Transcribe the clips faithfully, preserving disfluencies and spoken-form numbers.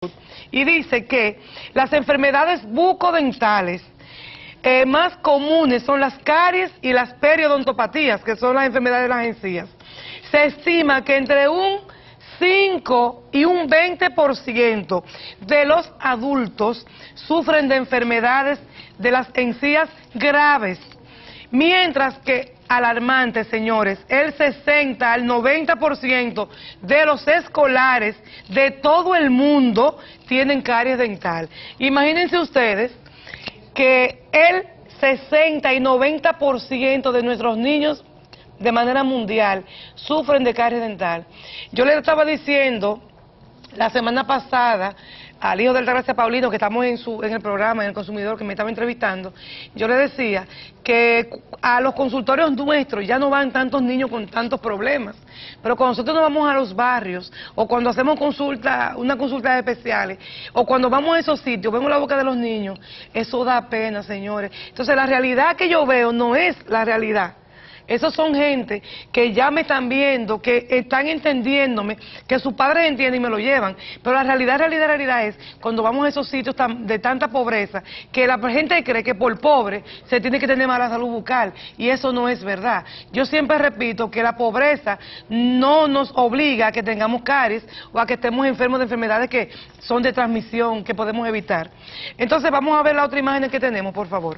Y dice que las enfermedades bucodentales eh, más comunes son las caries y las periodontopatías, que son las enfermedades de las encías. Se estima que entre un cinco y un veinte por ciento de los adultos sufren de enfermedades de las encías graves, mientras que, alarmante, señores, el sesenta al noventa por ciento de los escolares de todo el mundo tienen caries dental. Imagínense ustedes que el sesenta y noventa por ciento de nuestros niños de manera mundial sufren de caries dental. Yo le estaba diciendo la semana pasada al hijo de Altagracia Paulino, que estamos en, su, en el programa, en El Consumidor, que me estaba entrevistando, yo le decía que a los consultorios nuestros ya no van tantos niños con tantos problemas, pero cuando nosotros nos vamos a los barrios, o cuando hacemos consulta, una consulta especiales, o cuando vamos a esos sitios, vemos la boca de los niños, eso da pena, señores. Entonces la realidad que yo veo no es la realidad. Esos son gente que ya me están viendo, que están entendiéndome, que sus padres entienden y me lo llevan. Pero la realidad, realidad, realidad es cuando vamos a esos sitios tan, de tanta pobreza, que la gente cree que por pobre se tiene que tener mala salud bucal. Y eso no es verdad. Yo siempre repito que la pobreza no nos obliga a que tengamos caries o a que estemos enfermos de enfermedades que son de transmisión, que podemos evitar. Entonces vamos a ver la otra imagen que tenemos, por favor.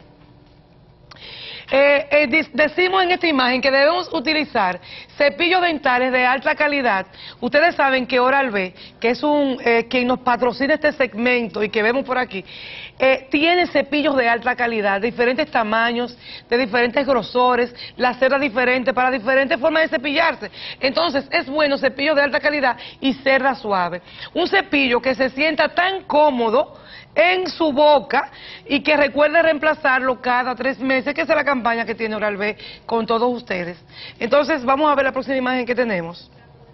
Eh, eh, decimos en esta imagen que debemos utilizar cepillos dentales de alta calidad. Ustedes saben que Oral-B, que es un eh, quien nos patrocina este segmento y que vemos por aquí, eh, tiene cepillos de alta calidad, de diferentes tamaños, de diferentes grosores, la cerda diferente, para diferentes formas de cepillarse. Entonces es bueno cepillo de alta calidad y cerda suave. Un cepillo que se sienta tan cómodo en su boca y que recuerde reemplazarlo cada tres meses, que es la campaña que tiene Oral-B con todos ustedes. Entonces vamos a ver la próxima imagen que tenemos.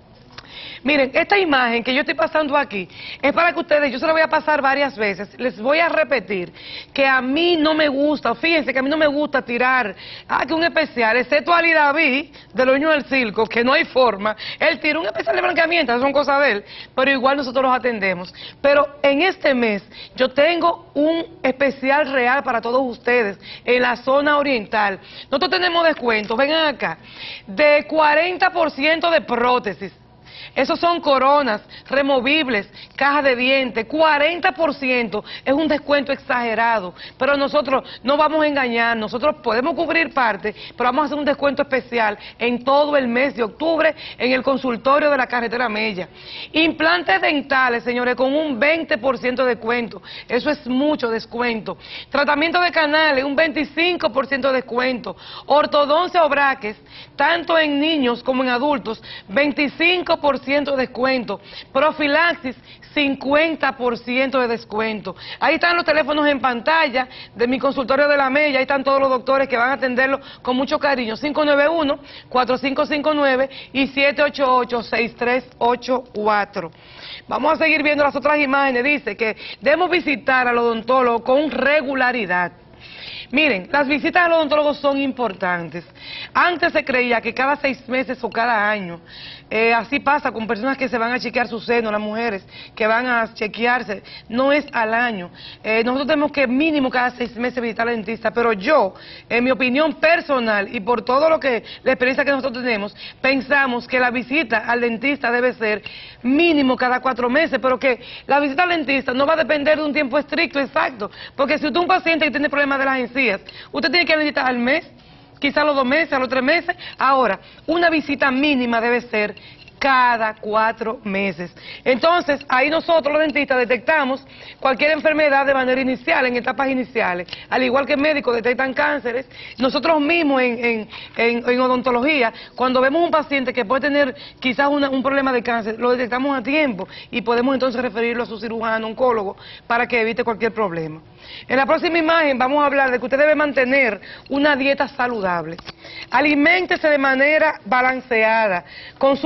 Miren, esta imagen que yo estoy pasando aquí es para que ustedes, yo se la voy a pasar varias veces, les voy a repetir que a mí no me gusta, fíjense que a mí no me gusta tirar, ah, que un especial, excepto Ali David, de los niños del circo, que no hay forma, él tira un especial de blanqueamiento, eso son cosas de él, pero igual nosotros los atendemos. Pero en este mes yo tengo un especial real para todos ustedes, en la zona oriental. Nosotros tenemos descuentos, vengan acá, de cuarenta por ciento de prótesis. Esos son coronas, removibles, cajas de dientes, cuarenta por ciento, es un descuento exagerado, pero nosotros no vamos a engañar, nosotros podemos cubrir parte, pero vamos a hacer un descuento especial en todo el mes de octubre en el consultorio de la carretera Mella. Implantes dentales, señores, con un veinte por ciento de descuento, eso es mucho descuento. Tratamiento de canales, un veinticinco por ciento de descuento. Ortodoncia o braques, tanto en niños como en adultos, veinticinco por ciento de descuento. Profilaxis, cincuenta por ciento de descuento. Ahí están los teléfonos en pantalla de mi consultorio de la Mella, ahí están todos los doctores que van a atenderlo con mucho cariño. cinco nueve uno, cuatro cinco cinco nueve y siete ocho ocho, seis tres ocho cuatro. Vamos a seguir viendo las otras imágenes. Dice que debemos visitar al odontólogo con regularidad. Miren, las visitas al odontólogo son importantes. Antes se creía que cada seis meses o cada año, eh, así pasa con personas que se van a chequear su seno, las mujeres que van a chequearse, no es al año. Eh, nosotros tenemos que mínimo cada seis meses visitar al dentista, pero yo, en mi opinión personal y por todo lo que, la experiencia que nosotros tenemos, pensamos que la visita al dentista debe ser mínimo cada cuatro meses, pero que la visita al dentista no va a depender de un tiempo estricto, exacto, porque si usted es un paciente que tiene problemas de las encías, usted tiene que visitar al mes, quizá a los dos meses, a los tres meses. Ahora, una visita mínima debe ser cada cuatro meses. Entonces, ahí nosotros los dentistas detectamos cualquier enfermedad de manera inicial, en etapas iniciales. Al igual que médicos detectan cánceres, nosotros mismos en, en, en, en odontología, cuando vemos un paciente que puede tener quizás una, un problema de cáncer, lo detectamos a tiempo y podemos entonces referirlo a su cirujano, oncólogo, para que evite cualquier problema. En la próxima imagen vamos a hablar de que usted debe mantener una dieta saludable. Aliméntese de manera balanceada, consuma alimentos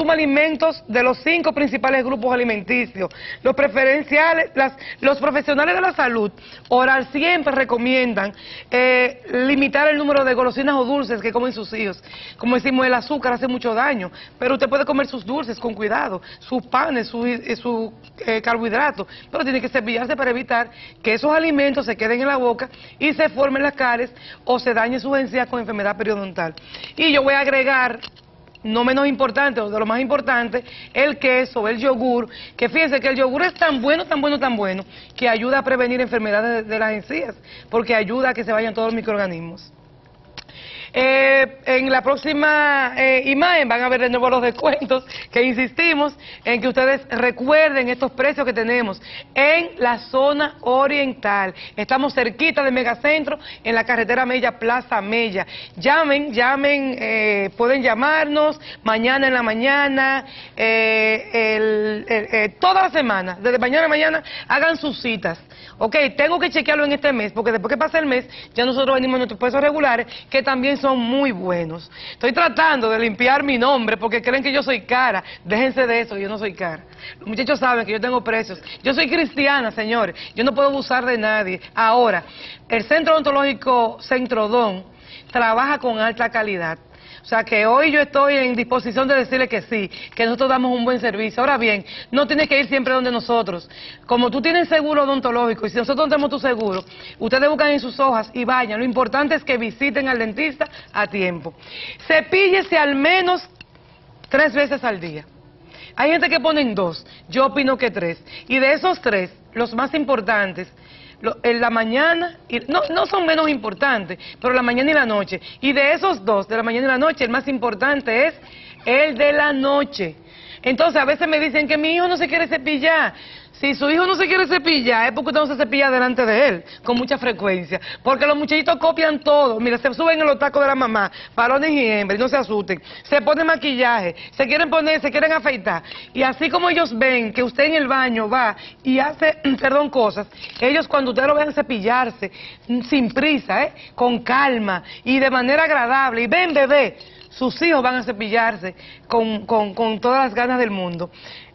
alimentos de los cinco principales grupos alimenticios. Los preferenciales, las, los profesionales de la salud oral siempre recomiendan eh, limitar el número de golosinas o dulces que comen sus hijos. Como decimos, el azúcar hace mucho daño, pero usted puede comer sus dulces con cuidado, sus panes, sus su, eh, carbohidratos, pero tiene que cepillarse para evitar que esos alimentos se queden en la boca y se formen las caries o se dañen sus encías con enfermedad periodontal. Y yo voy a agregar, no menos importante, o de lo más importante, el queso, el yogur, que fíjense que el yogur es tan bueno, tan bueno, tan bueno, que ayuda a prevenir enfermedades de, de las encías, porque ayuda a que se vayan todos los microorganismos. Eh, en la próxima eh, imagen van a ver de nuevo los descuentos que insistimos en que ustedes recuerden estos precios que tenemos en la zona oriental. Estamos cerquita de Megacentro, en la carretera Mella, Plaza Mella. Llamen, llamen, eh, pueden llamarnos mañana en la mañana, eh, el, el, eh, toda la semana, desde mañana a mañana, hagan sus citas. Ok, tengo que chequearlo en este mes, porque después que pase el mes, ya nosotros venimos a nuestros pesos regulares, que también son muy buenos. Estoy tratando de limpiar mi nombre, porque creen que yo soy cara. Déjense de eso, yo no soy cara. Los muchachos saben que yo tengo precios. Yo soy cristiana, señores. Yo no puedo abusar de nadie. Ahora, el Centro Odontológico Centrodón trabaja con alta calidad. O sea que hoy yo estoy en disposición de decirle que sí, que nosotros damos un buen servicio. Ahora bien, no tienes que ir siempre donde nosotros. Como tú tienes seguro odontológico y si nosotros no tenemos tu seguro, ustedes buscan en sus hojas y vayan. Lo importante es que visiten al dentista a tiempo. Cepíllese al menos tres veces al día. Hay gente que ponen dos, yo opino que tres. Y de esos tres, los más importantes, en la mañana, y no, no son menos importantes, pero la mañana y la noche. Y de esos dos, de la mañana y la noche, el más importante es el de la noche. Entonces, a veces me dicen que mi hijo no se quiere cepillar. Si su hijo no se quiere cepillar, es porque usted no se cepilla delante de él, con mucha frecuencia. Porque los muchachitos copian todo. Mira, se suben en los tacos de la mamá, varones y hembras, y no se asusten. Se ponen maquillaje, se quieren poner, se quieren afeitar. Y así como ellos ven que usted en el baño va y hace, perdón, cosas, ellos cuando ustedes lo vean cepillarse, sin prisa, ¿eh? Con calma y de manera agradable, y ven, bebé, sus hijos van a cepillarse con, con, con todas las ganas del mundo.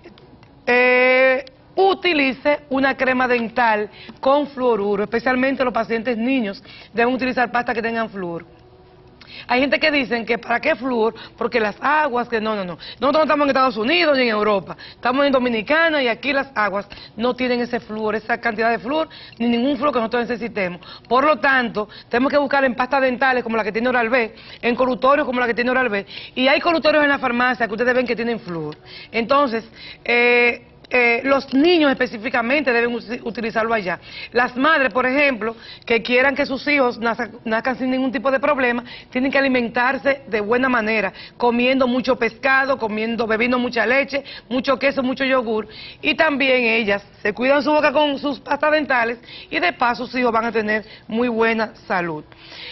Eh... Utilice una crema dental con fluoruro, especialmente los pacientes niños deben utilizar pastas que tengan flúor. Hay gente que dicen que ¿para qué flúor? Porque las aguas, que no, no, no. Nosotros no estamos en Estados Unidos ni en Europa, estamos en Dominicana y aquí las aguas no tienen ese flúor, esa cantidad de flúor, ni ningún flúor que nosotros necesitemos. Por lo tanto, tenemos que buscar en pastas dentales como la que tiene Oral-B, en colutorios como la que tiene Oral-B, y hay colutorios en la farmacia que ustedes ven que tienen flúor. Entonces, eh... Eh, los niños específicamente deben utilizarlo allá. Las madres, por ejemplo, que quieran que sus hijos nazcan, nazcan sin ningún tipo de problema, tienen que alimentarse de buena manera, comiendo mucho pescado, comiendo, bebiendo mucha leche, mucho queso, mucho yogur, y también ellas se cuidan su boca con sus pastas dentales y de paso sus hijos van a tener muy buena salud.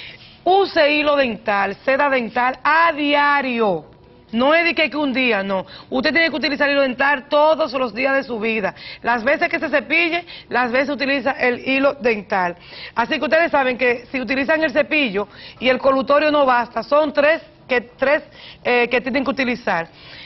Use hilo dental, seda dental a diario. No es de que un día, no. Usted tiene que utilizar hilo dental todos los días de su vida. Las veces que se cepille, las veces utiliza el hilo dental. Así que ustedes saben que si utilizan el cepillo y el colutorio no basta, son tres que, tres, eh, que tienen que utilizar.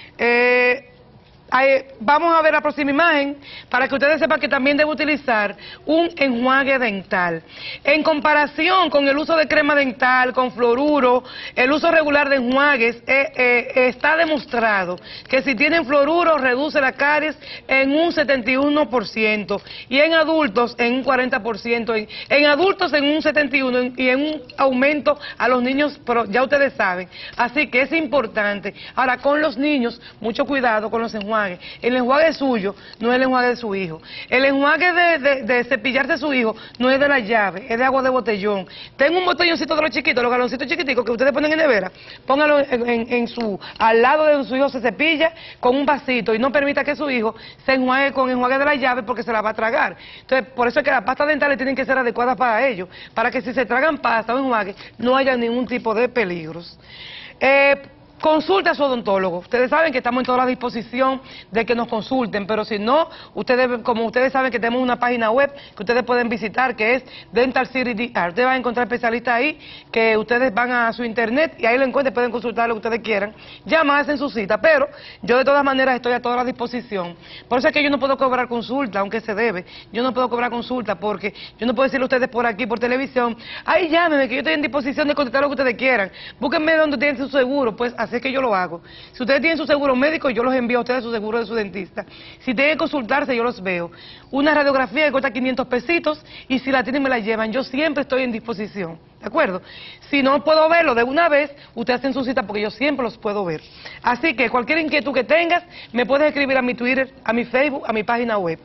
Eh, Ahí, vamos a ver la próxima imagen para que ustedes sepan que también debe utilizar un enjuague dental. En comparación con el uso de crema dental, con fluoruro, el uso regular de enjuagues eh, eh, está demostrado que si tienen fluoruro reduce la caries en un setenta y uno por ciento y en adultos en un cuarenta por ciento, en, en adultos en un setenta y uno por ciento y en un aumento a los niños, pero ya ustedes saben. Así que es importante. Ahora, con los niños, mucho cuidado con los enjuagues. El enjuague suyo no es el enjuague de su hijo. El enjuague de, de, de cepillarse su hijo no es de la llave, es de agua de botellón. Tengo un botelloncito de los chiquitos, los galoncitos chiquiticos que ustedes ponen en nevera, póngalo en, en, en su, al lado de su hijo se cepilla con un vasito y no permita que su hijo se enjuague con enjuague de la llave porque se la va a tragar. Entonces, por eso es que las pastas dentales tienen que ser adecuadas para ellos, para que si se tragan pasta o enjuague no haya ningún tipo de peligros. Eh, consulte a su odontólogo. Ustedes saben que estamos en toda la disposición de que nos consulten, pero si no, ustedes, como ustedes saben que tenemos una página web que ustedes pueden visitar, que es Dental City D R. Ustedes van a encontrar especialistas ahí, que ustedes van a su internet y ahí lo encuentran, pueden consultar lo que ustedes quieran, llaman, hacen su cita, pero yo de todas maneras estoy a toda la disposición. Por eso es que yo no puedo cobrar consulta, aunque se debe. Yo no puedo cobrar consulta porque yo no puedo decirle a ustedes por aquí, por televisión, ay, llámenme, que yo estoy en disposición de contestar lo que ustedes quieran. Búsquenme donde tienen su seguro, pues así es que yo lo hago. Si ustedes tienen su seguro médico, yo los envío a ustedes su seguro de su dentista. Si tienen que consultarse, yo los veo. Una radiografía que cuesta quinientos pesitos y si la tienen me la llevan. Yo siempre estoy en disposición, ¿de acuerdo? Si no puedo verlo de una vez, ustedes hacen su cita porque yo siempre los puedo ver. Así que cualquier inquietud que tengas, me puedes escribir a mi Twitter, a mi Facebook, a mi página web.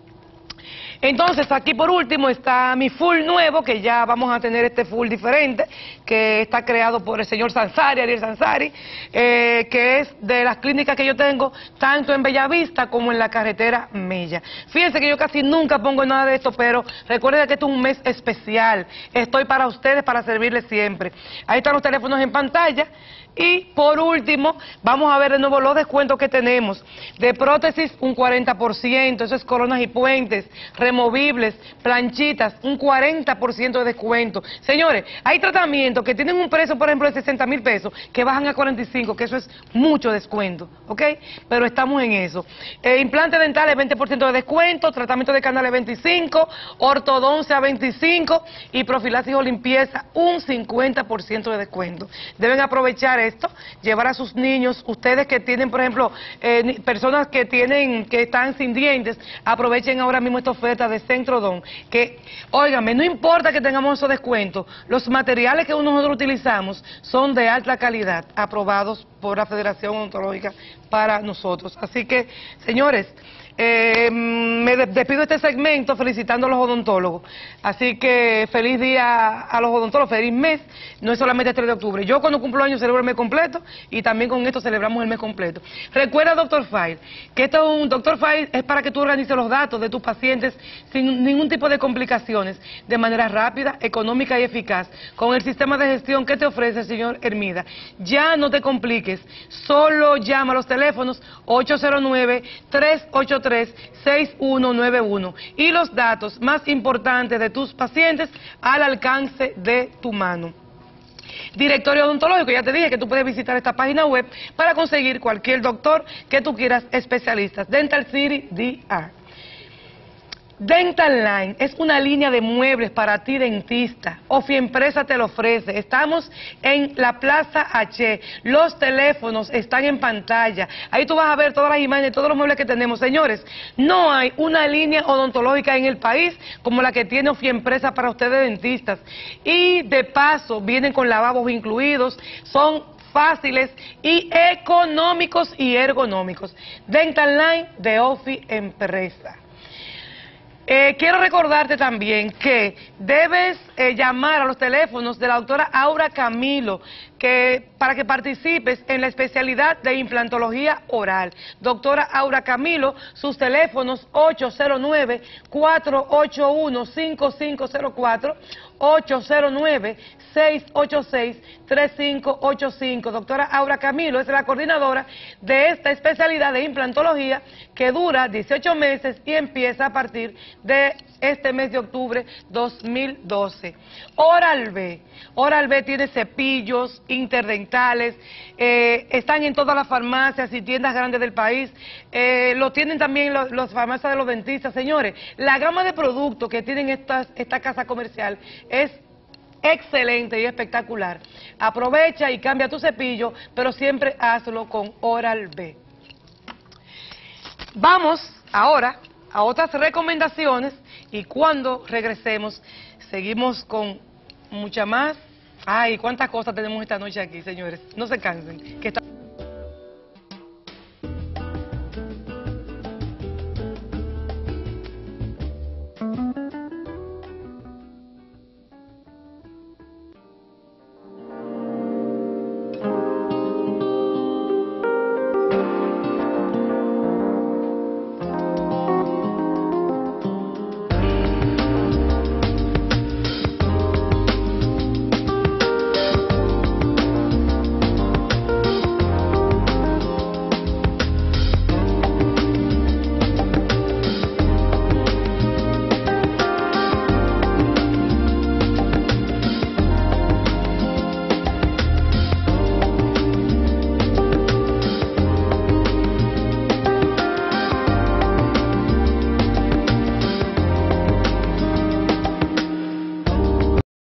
Entonces, aquí por último está mi full nuevo, que ya vamos a tener este full diferente, que está creado por el señor Sansari, Ariel Sansari, eh, que es de las clínicas que yo tengo, tanto en Bellavista como en la carretera Mella. Fíjense que yo casi nunca pongo nada de esto, pero recuerden que esto es un mes especial. Estoy para ustedes, para servirles siempre. Ahí están los teléfonos en pantalla. Y por último, vamos a ver de nuevo los descuentos que tenemos. De prótesis, un cuarenta por ciento, eso es coronas y puentes, removibles, planchitas, un cuarenta por ciento de descuento. Señores, hay tratamientos que tienen un precio, por ejemplo, de sesenta mil pesos, que bajan a cuarenta y cinco, que eso es mucho descuento, ¿ok? Pero estamos en eso. Eh, implantes dentales, veinte por ciento de descuento, tratamiento de canales veinticinco, ortodoncia veinticinco y profilaxis o limpieza, un cincuenta por ciento de descuento. Deben aprovechar esto, llevar a sus niños, ustedes que tienen, por ejemplo, eh, personas que tienen, que están sin dientes, aprovechen ahora mismo esta oferta de Centrodon, que, óigame, no importa que tengamos esos descuentos, los materiales que nosotros utilizamos son de alta calidad, aprobados por la Federación Odontológica para nosotros. Así que, señores, Eh, me despido de este segmento felicitando a los odontólogos. Así que feliz día a los odontólogos, feliz mes. No es solamente el tres de octubre. Yo cuando cumplo años celebro el mes completo y también con esto celebramos el mes completo. Recuerda, doctor File, que esto es un doctor File es para que tú organices los datos de tus pacientes sin ningún tipo de complicaciones, de manera rápida, económica y eficaz, con el sistema de gestión que te ofrece el señor Hermida. Ya no te compliques, solo llama a los teléfonos ocho cero nueve, tres ocho tres, seis uno nueve uno y los datos más importantes de tus pacientes al alcance de tu mano. Directorio odontológico, ya te dije que tú puedes visitar esta página web para conseguir cualquier doctor que tú quieras, especialistas. Dental City D R. Dental Line es una línea de muebles para ti, dentista. Ofiempresa te lo ofrece. Estamos en la Plaza H. Los teléfonos están en pantalla. Ahí tú vas a ver todas las imágenes, todos los muebles que tenemos. Señores, no hay una línea odontológica en el país como la que tiene Ofiempresa para ustedes, dentistas. Y de paso, vienen con lavabos incluidos. Son fáciles y económicos y ergonómicos. Dental Line de Ofiempresa. Eh, quiero recordarte también que debes eh, llamar a los teléfonos de la doctora Aura Camilo que, para que participes en la especialidad de implantología oral. Doctora Aura Camilo, sus teléfonos ocho cero nueve, cuatro ocho uno, cinco cinco cero cuatro, ocho cero nueve, seis ocho seis, tres cinco ocho cinco. Doctora Aura Camilo es la coordinadora de esta especialidad de implantología que dura dieciocho meses y empieza a partir de este mes de octubre dos mil doce. Oral-B. Oral-B tiene cepillos interdentales, eh, están en todas las farmacias y tiendas grandes del país, eh, lo tienen también los, los farmacias de los dentistas. Señores, la gama de productos que tienen estas, esta casa comercial es excelente y espectacular. Aprovecha y cambia tu cepillo, pero siempre hazlo con Oral-B. Vamos ahora a otras recomendaciones y cuando regresemos seguimos con mucha más. Ay, cuántas cosas tenemos esta noche aquí, señores. No se cansen. Que está...